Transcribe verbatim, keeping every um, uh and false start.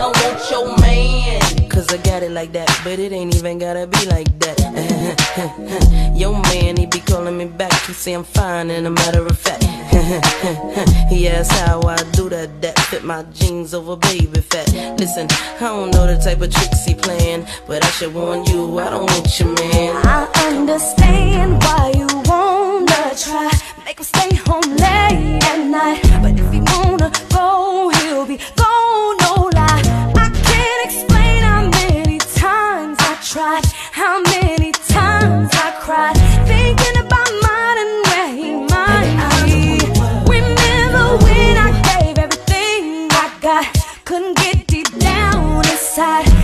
don't want your man. Cause I got it like that, but it ain't even gotta be like that. Your man, he be calling me back. He say I'm fine, and a matter of fact, he asks how I do that. That fit my jeans over baby fat. Listen, I don't know the type of tricks he playing, but I should warn you, I don't want your man. I understand why you wanna try, make him stay home late at night. But if he wanna go, he'll be gone, no lie. I can't explain how many times I tried, how many times I cried, thinking about mine and where he might be. Remember when I gave everything I got, couldn't get deep down inside.